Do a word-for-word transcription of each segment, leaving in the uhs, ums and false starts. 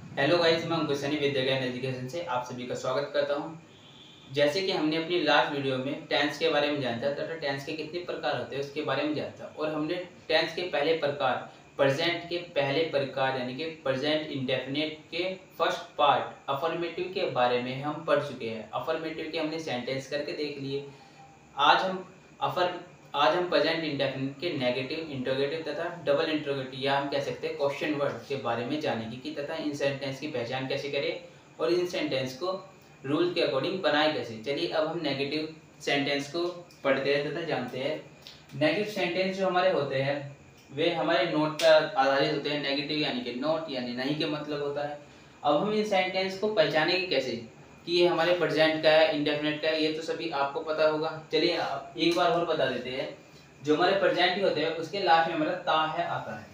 Hello guys, मैं अंकुश सैनी विद्या ज्ञान education से आप सभी का स्वागत करता हूं। जैसे कि हमने अपनी लास्ट वीडियो में टेंस के बारे में जाना था तथा टेंस के कितने प्रकार होते हैं उसके बारे में जाना था और हमने टेंस के पहले प्रकार प्रेजेंट के पहले प्रकार यानी कि प्रेजेंट इंडेफिनिट के फर्स्ट पार्ट अफर्मेटिव के बारे में हम पढ़ चुके हैं। अफर्मेटिव के हमने सेंटेंस करके देख लिए। आज हम अफर आज हम प्रेजेंट इंडेफिनिट के नेगेटिव, इंट्रोगेटिव तथा डबल इंट्रोगेटिव या हम कह सकते हैं क्वेश्चन वर्ड के बारे में जानेंगे कि तथा इन सेंटेंस की पहचान कैसे करें और इन सेंटेंस को रूल के अकॉर्डिंग बनाए कैसे। चलिए अब हम नेगेटिव सेंटेंस को पढ़ते हैं तथा जानते हैं। नेगेटिव सेंटेंस जो हमारे होते हैं वे हमारे नोट पर आधारित होते हैं। नेगेटिव यानी कि नोट यानी नहीं के मतलब होता है। अब हम इन सेंटेंस को पहचानेंगे कैसे कि ये हमारे प्रेजेंट का है, इंडेफिनिट का है, ये तो सभी आपको पता होगा। चलिए एक बार और बता देते हैं। जो हमारे प्रेजेंट ही होते हैं उसके लास्ट में हमारा ता है आता है।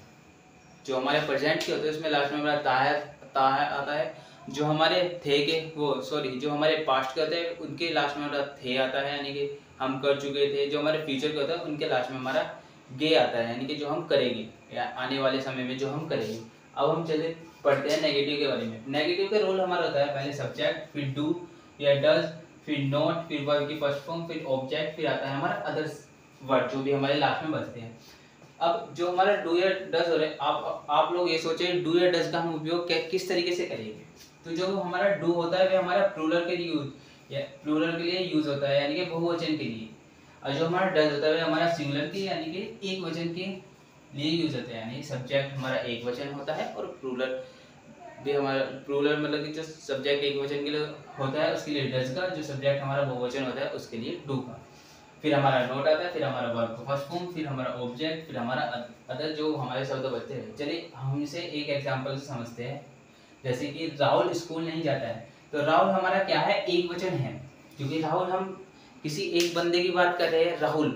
जो हमारे प्रेजेंट के होते हैं उसमें लास्ट में हमारा ता है ता है आता है। जो हमारे थे के वो सॉरी जो हमारे पास्ट के होते हैं उनके लास्ट में हमारा थे आता है यानी कि हम कर चुके थे। जो हमारे फ्यूचर के होता है उनके लास्ट में हमारा गे आता है यानी कि जो हम करेंगे या आने वाले समय में जो हम करेंगे। अब हम चले पढ़ते हैं नेगेटिव के बारे में। नेगेटिव का रोल हमारा होता है पहले सब्जेक्ट, फिर डू या डज, फिर नॉट, फिर वर्ब की फर्स्ट फॉर्म, फिर ऑब्जेक्ट, फिर आता है हमारा अदर्स वर्ड जो भी हमारे लास्ट में बचते हैं। अब जो हमारा डू या डज हो रहा है, आप आप लोग ये सोचे डू या डज का हम उपयोग किस तरीके से करेंगे। तो जो हमारा डू होता है वह हमारा प्लूरल के लिए यूज या प्लूरल के लिए यूज होता है यानी कि बहुवचन के लिए। और जो हमारा डज होता है वह हमारा सिंगुलर के यानी कि एक वचन के लिए यूज होता है। यानी सब्जेक्ट हमारा एक वचन होता है और प्लूरल भी हमारा प्लूरल मतलब कि जो सब्जेक्ट एक वचन के लिए होता है उसके लिए डज का, जो सब्जेक्ट हमारा बहुवचन होता है उसके लिए डू का। फिर हमारा नोट आता है, फिर हमारा वर्ब फर्स्ट फॉर्म, फिर हमारा ऑब्जेक्ट, फिर हमारा अदर जो हमारे शब्द बचते हैं। चलिए हम इसे एक एग्जांपल से समझते हैं। जैसे कि राहुल स्कूल नहीं जाता है, तो राहुल हमारा क्या है, एक वचन है। क्योंकि राहुल हम किसी एक बंदे की बात कर रहे हैं राहुल,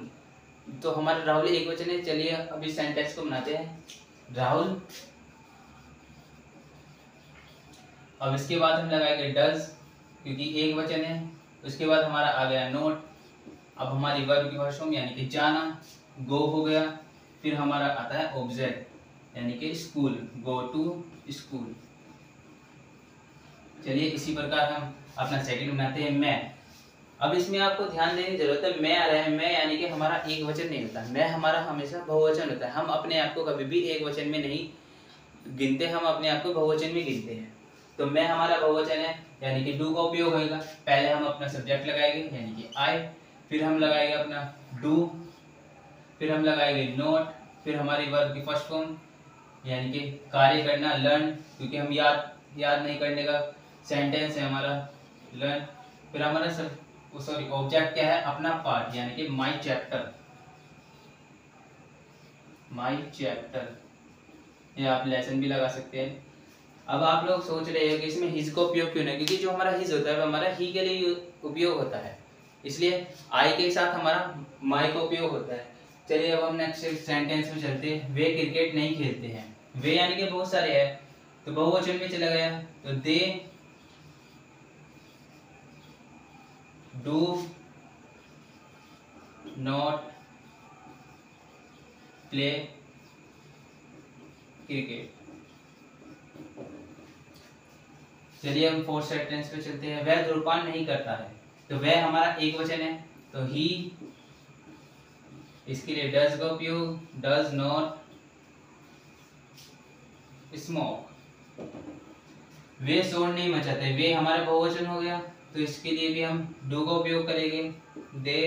तो हमारा राहुल एक वचन है। चलिए अब इस सेंटेंस को बनाते हैं राहुल। अब इसके बाद हम लगाएंगे डज क्योंकि एक वचन है। उसके बाद हमारा आ गया नोट। अब हमारी वर्ब की फर्स्ट फॉर्म यानी कि जाना, गो हो गया। फिर हमारा आता है ऑब्जेक्ट यानी कि स्कूल, गो टू स्कूल। चलिए इसी प्रकार हम अपना सेकंड बनाते हैं मैं। अब इसमें आपको ध्यान देने की जरूरत है, मैं आ रहा है, मैं यानी कि हमारा एक वचन नहीं होता, मैं हमारा हमेशा बहुवचन होता है। हम अपने आप को कभी भी एक वचन में नहीं गिनते, हम अपने आप को बहुवचन में गिनते हैं। तो मैं हमारा बहुवचन है यानी कि डू का उपयोग होगा। पहले हम अपना सब्जेक्ट लगाएंगे यानी कि आई, फिर हम लगाएंगे अपना डू, फिर हम लगाएंगे नोट, फिर हमारी वर्ब की फर्स्ट फॉर्म यानी कि कार्य करना, लर्न, क्योंकि हम याद याद नहीं करने का सेंटेंस है हमारा लर्न। फिर हमारा सब सॉरी ऑब्जेक्ट क्या है, अपना पार्ट यानी कि माई चैप्टर, माई चैप्टर। ये आप लेसन भी लगा सकते हैं। अब आप लोग सोच रहे हो कि इसमें हिज का उपयोग क्यों नहीं, क्योंकि जो हमारा हिज होता है वो हमारा ही के लिए उपयोग होता है, इसलिए आई के साथ हमारा माई का उपयोग होता है। चलिए अब हम नेक्स्ट सेंटेंस में चलते हैं। वे क्रिकेट नहीं खेलते हैं। वे यानी कि बहुत सारे हैं तो बहुवचन में चला गया, तो they do not play cricket. चलिए हम फोर्थ सेंटेंस पे चलते हैं। वह धूम्रपान नहीं करता है, तो वह हमारा एक वचन है तो ही, इसके लिए डज का उपयोग, डज नॉट स्मोक। वे शोर नहीं मचाते, वे हमारा बहुवचन हो गया तो इसके लिए भी हम डू का उपयोग करेंगे। They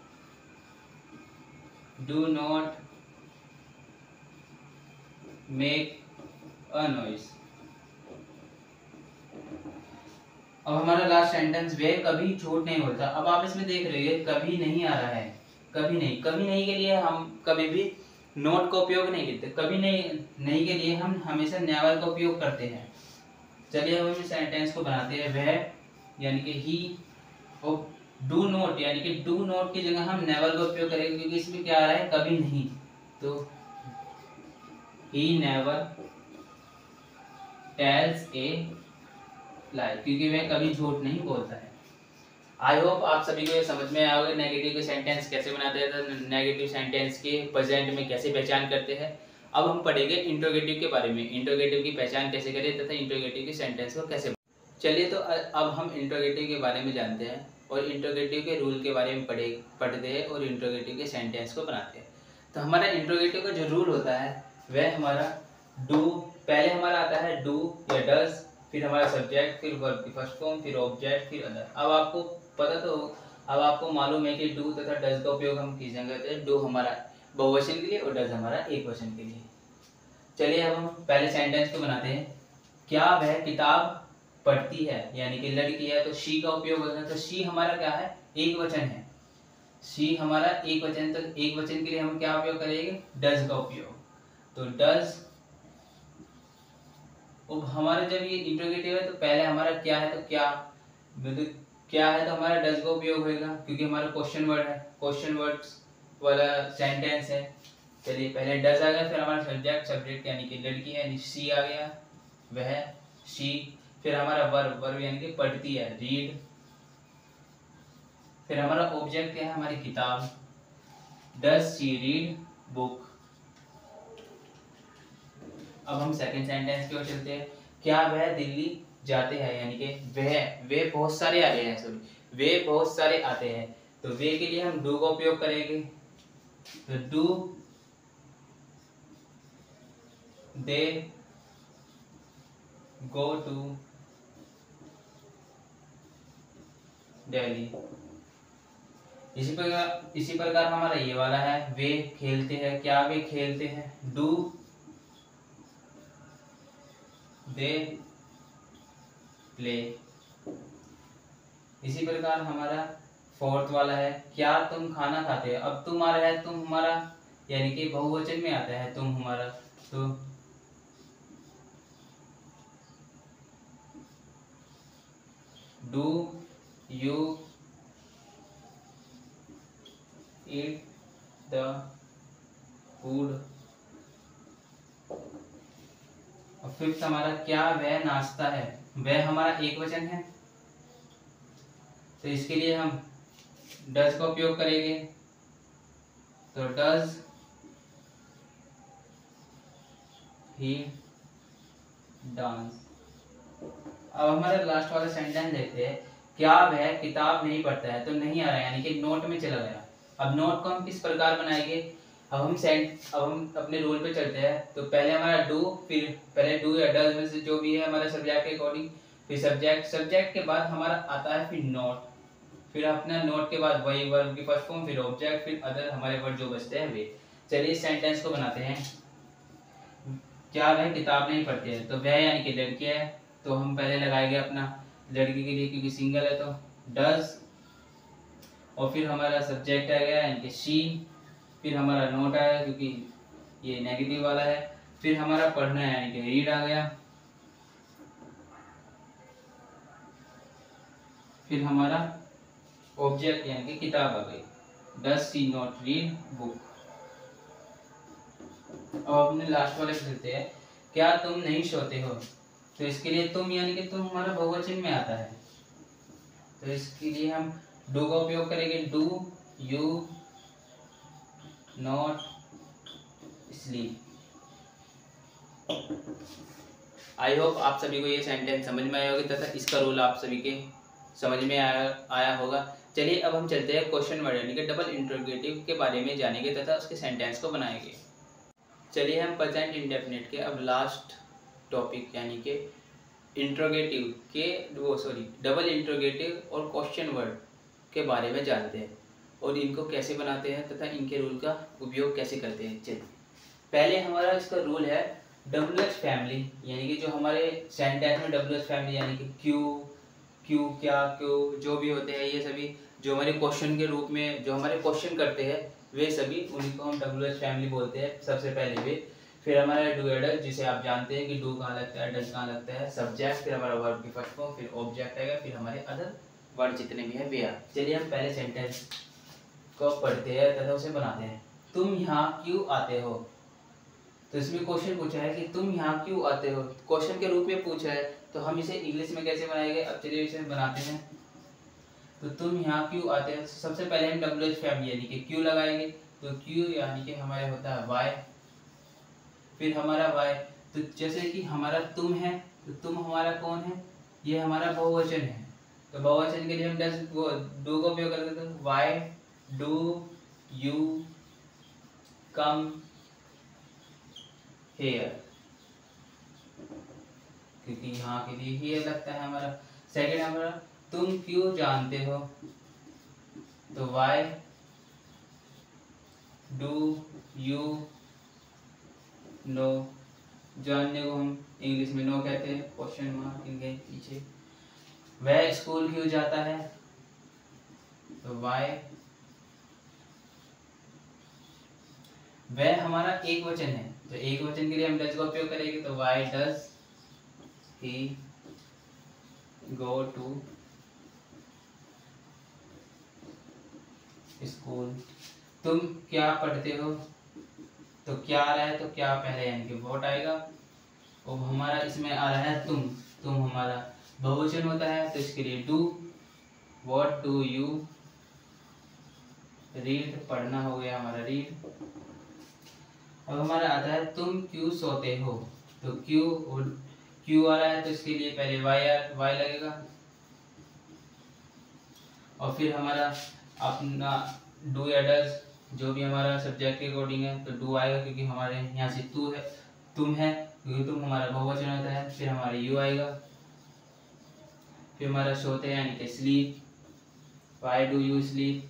do not make a noise. अब हमारा लास्ट सेंटेंस, वे कभी झूठ नहीं बोलता। अब आप इसमें देख रहे हैं कभी नहीं आ रहा है, कभी नहीं। कभी नहीं के लिए हम कभी भी नोट का उपयोग नहीं करते, कभी नहीं नहीं के लिए हम हमेशा नेवर का उपयोग करते हैं। चलिए अब हम इस सेंटेंस को बनाते हैं। वह यानी कि ही और डू नॉट यानी कि डू नॉट की जगह हम नेवर का उपयोग करेंगे क्योंकि इसमें क्या आ रहा है, कभी नहीं। तो ही नेवर टेल्स ए लाई, क्योंकि वह कभी झूठ नहीं बोलता है। आई होप आप सभी को ये समझ में आओगे नेगेटिव के सेंटेंस कैसे बनाते हैं, तो नेगेटिव सेंटेंस के प्रेजेंट में कैसे पहचान करते हैं। अब हम पढ़ेंगे इंट्रोगेटिव के बारे में, इंट्रोगेटिव की पहचान कैसे करें तथा इंट्रोगेटिव के सेंटेंस को कैसे। चलिए तो अब हम इंट्रोगेटिव के बारे में जानते हैं और इंट्रोगेटिव के रूल के बारे में पढ़े पढ़ते हैं और इंट्रोगेटिव के सेंटेंस को बनाते हैं। तो हमारा इंट्रोगेटिव का जो रूल होता है वह हमारा डू, पहले हमारा आता है डू या डज, फिर हमारा सब्जेक्ट, फिर वर्ब की फर्स्ट फॉर्म, फिर ऑब्जेक्ट, फिर अदर। अब आपको पता तो अब आपको मालूम है कि डू तथा डज का उपयोग हम किस जगह करते हैं। डू हमारा बहुवचन के लिए और डज हमारा एक वचन के लिए। चलिए अब हम पहले सेंटेंस को बनाते हैं। क्या वह किताब पढ़ती है, यानी कि लड़की है तो शी का उपयोग होगा। तो शी हमारा क्या है, एक वचन है। शी हमारा एक वचन, तो एक वचन के लिए हम क्या उपयोग करेंगे, डज का उपयोग। तो डज। अब हमारा जब ये इंट्रोगेटिव है तो पहले हमारा क्या है, तो क्या मतलब क्या है तो हमारा डज का उपयोग होगा क्योंकि हमारा क्वेश्चन वर्ड है, क्वेश्चन वर्ड्स वाला सेंटेंस है। चलिए पहले डज आ गया, फिर हमारा सब्जेक्ट, सब्जेक्ट यानी कि लड़की है, शी आ गया, वह शी। फिर हमारा वर्ब, वर्ब यानी कि पढ़ती है, रीड। फिर हमारा ऑब्जेक्ट क्या है, हमारी किताब, डज शी रीड बुक। अब हम सेकंड सेंटेंस की ओर चलते हैं। क्या वह दिल्ली जाते हैं, यानी कि वह वे बहुत सारे आ रहे हैं, सॉरी वे बहुत सारे आते हैं। तो वे के लिए हम डू का उपयोग करेंगे। तो do they go to Delhi. इसी प्रकार इसी प्रकार हमारा ये वाला है, वे खेलते हैं। क्या वे खेलते हैं, डू दे प्ले। इसी प्रकार हमारा फोर्थ वाला है, क्या तुम खाना खाते हो। अब तुम आ रहा है, तुम हमारा यानी कि बहुवचन में आता है, तुम हमारा। तो do you eat the food. और फिफ्थ हमारा, क्या वह नाश्ता है। वह हमारा एक वचन है तो इसके लिए हम डज का उपयोग करेंगे। तो डज ही डांस। अब हमारा लास्ट वाला सेंटेंस देखते हैं। क्या वह किताब नहीं पढ़ता है, तो नहीं आ रहा है यानी कि नोट में चला गया। अब नोट को हम किस प्रकार बनाएंगे, अब हम सेंट अब हम अपने रूल पे चलते हैं। तो पहले हमारा डू, फिर पहले डू या डज में से जो भी है हमारा सब्जेक्ट के अकॉर्डिंग, फिर सब्जेक्ट, सब्जेक्ट के बाद हमारा आता है फिर नोट, फिर अपना नोट के बाद वही वर्ब की फर्स्ट फॉर्म, फिर ऑब्जेक्ट, फिर अदर हमारे वर्ड जो बचते हैं वे। चलिए इस सेंटेंस को बनाते हैं। क्या वह किताब नहीं पढ़ती है, तो वह यानी कि लड़की है तो हम पहले लगाएंगे अपना लड़की के लिए क्योंकि सिंगल है तो डज। और फिर हमारा सब्जेक्ट आ गया यानी कि शी, फिर हमारा नोट आया क्योंकि ये नेगेटिव वाला है, फिर हमारा पढ़ना है यानी कि रीड आ गया, फिर हमारा ऑब्जेक्ट यानी कि किताब आ गई, does she not read book. अब अपने लास्ट वाले पे चलते हैं। क्या तुम नहीं सोते हो, तो इसके लिए तुम यानी कि तुम हमारा बहुवचन में आता है तो इसके लिए हम डू का उपयोग करेंगे। Do you not sleep. I hope आप सभी को ये सेंटेंस समझ में आया होगा तथा इसका रूल आप सभी के समझ में आया आया होगा। चलिए अब हम चलते हैं क्वेश्चन वर्ड यानी कि डबल इंट्रोगेटिव के बारे में जानेंगे तथा उसके सेंटेंस को बनाएंगे। चलिए हम प्रेजेंट इंडेफिनिट के अब लास्ट टॉपिक यानी कि इंट्रोगेटिव के वो सॉरी डबल इंट्रोगेटिव और क्वेश्चन वर्ड के बारे में जानते हैं और इनको कैसे बनाते हैं तथा इनके रूल का उपयोग कैसे करते हैं। चलिए पहले हमारा इसका रूल है डब्ल्यू एच फैमिली, यानी कि जो हमारे सेंटेंस में डब्ल्यू एच फैमिली यानी कि क्यू क्यू क्या क्यू जो भी होते हैं ये सभी जो हमारे क्वेश्चन के रूप में जो हमारे क्वेश्चन करते हैं वे सभी उन्हीं को हम डब्ल्यू एच फैमिली बोलते हैं सबसे पहले वे। फिर हमारा डू एडल जिसे आप जानते हैं कि डू कहाँ लगता है, डज कहाँ लगता है, सब्जेक्ट, फिर हमारा वर्ब की फर्स्ट फॉर्म, फिर ऑब्जेक्ट आएगा, फिर हमारे अदर वर्ड जितने भी हैं वे आ। चलिए हम पहले सेंटेंस को पढ़ते हैं तथा उसे बनाते हैं। तुम यहाँ क्यों आते हो, तो इसमें क्वेश्चन पूछा है कि तुम यहाँ क्यों आते हो, क्वेश्चन के रूप में पूछा है तो हम इसे इंग्लिश में कैसे बनाएंगे। अब चलिए इसे बनाते हैं। तो तुम यहाँ क्यों आते हो, सबसे पहले हम डब्ल्यू एच फैमिली यानी कि क्यों लगाएंगे। तो क्यों यानी कि हमारे होता है वाई, फिर हमारा वाई। तो जैसे कि हमारा तुम है, तो तुम हमारा कौन है, ये हमारा बहुवचन है। तो बहुवचन के लिए हम डस डू का उपयोग करते हैं। Why do you come here, क्योंकि यहाँ के लिए ही लगता है हमारा। सेकेंड हमारा तुम क्यों जानते हो, तो वाई डू यू नो, जानने को हम इंग्लिश में नो कहते हैं, क्वेश्चन मार्क इनके पीछे। वह स्कूल क्यों जाता है, तो वाई, वह हमारा एक वचन है, तो एक वचन के लिए हम डज का उपयोग करेंगे। तो why does he go to school. तुम क्या पढ़ते हो, तो क्या आ रहा है, तो क्या पहले यानी कि वॉट आएगा। और हमारा इसमें आ रहा है तुम, तुम हमारा बहुवचन होता है, तो इसके लिए do. What do you read, पढ़ना हो गया हमारा रीड। अब हमारा आता है तुम क्यों सोते हो, तो क्यों और क्यों आ रहा है, तो इसके लिए पहले वाई वाई लगेगा। और फिर हमारा अपना डू या डज, जो भी हमारा सब्जेक्ट के अकॉर्डिंग है, तो डू आएगा, क्योंकि हमारे यहाँ से तू है, तुम है, क्योंकि तुम हमारा बहुवचन होता है। फिर हमारे यू आएगा, फिर हमारा सोते हैं यानी कि sleep, why do you sleep.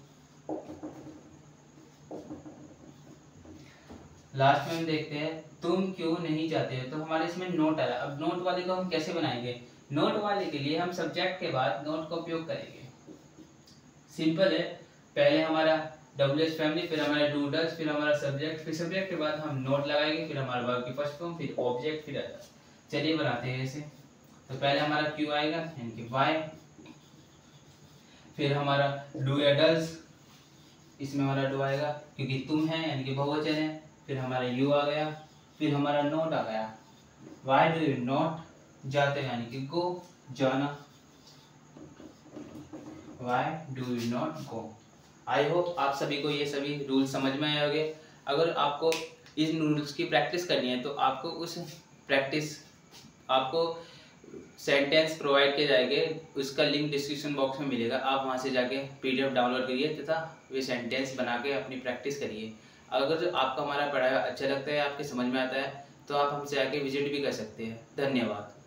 Last में हम देखते हैं तुम क्यों नहीं जाते हो, तो हमारे इसमें नोट आ रहा है। अब नोट वाले को हम कैसे बनाएंगे, नोट वाले के लिए हम सब्जेक्ट के बाद नोट का उपयोग करेंगे। सिंपल है, पहले हमारा डब्ल्यू एच फैमिली, फिर हमारा डू डज, फिर हमारा सब्जेक्ट, फिर सब्जेक्ट के बाद हम नोट लगाएंगे, फिर हमारा वर्ब की फर्स्ट फॉर्म, फिर ऑब्जेक्ट, फिर अदर। चलिए बनाते हैं ऐसे। तो पहले हमारा क्यू आएगा यानी कि वाई, फिर हमारा डू या डज, इसमें हमारा डू आएगा क्योंकि तुम है यानी कि बहुवचन है। फिर हमारा यू आ गया, फिर हमारा नोट आ गया, वाई डू यू नॉट, जाते यानी कि गो, जाना, why do you not go. I hope आप सभी को ये सभी रूल समझ में आए होंगे। अगर आपको इन रूल्स की प्रैक्टिस करनी है, तो आपको उस प्रैक्टिस आपको सेंटेंस प्रोवाइड किए जाएंगे, उसका लिंक डिस्क्रिप्शन बॉक्स में मिलेगा। आप वहां से जाके पीडीएफ डाउनलोड करिए तथा वे सेंटेंस बना के अपनी प्रैक्टिस करिए। अगर जो आपको हमारा पढ़ाया अच्छा लगता है, आपके समझ में आता है, तो आप हमसे आके विजिट भी कर सकते हैं। धन्यवाद।